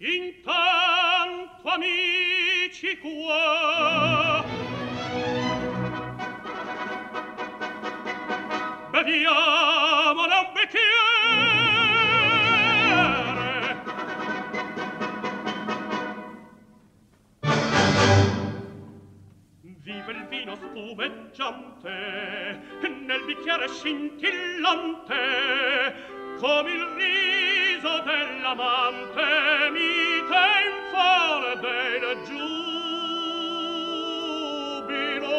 Intanto amici qua beviamone un bicchiere. Viva il vino spumeggiante nel bicchiere scintillante, come il riso dell'amante mite in fare del giubilo.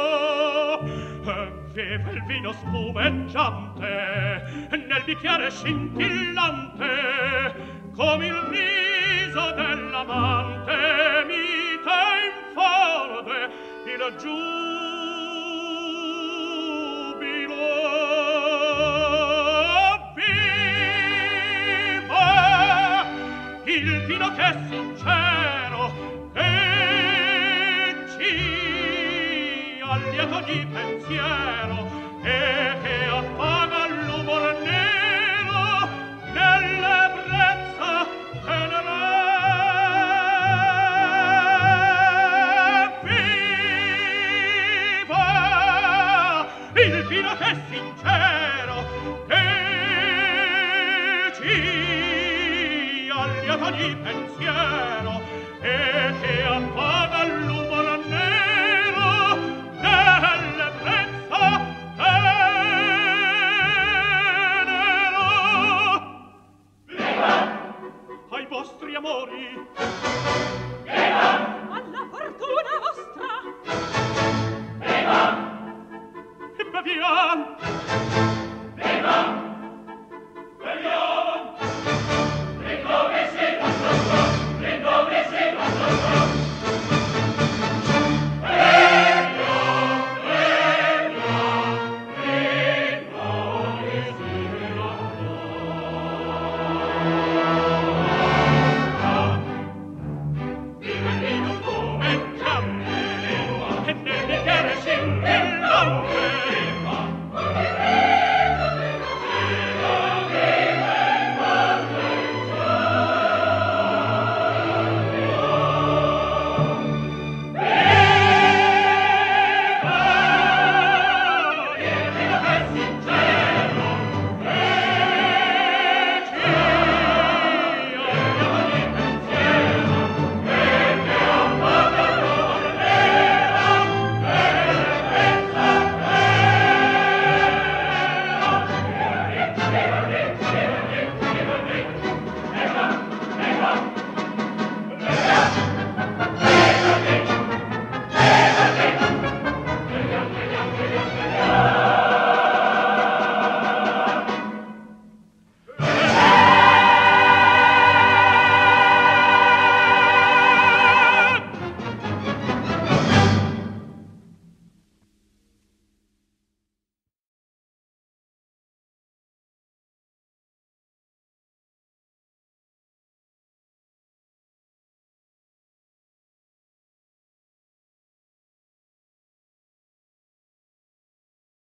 Viva il vino spumeggiante nel bicchiere scintillante, come il riso dell'amante mite in fare il giubilo. Il vino che è sincero e ci allieto di pensiero e che appaga l'umor nero nell'ebbrezza tenere. Viva il vino che è sincero e ci di pensiero e che appaga l'umor nero nell'ebbrezza tenero. Viva! Ai vostri amori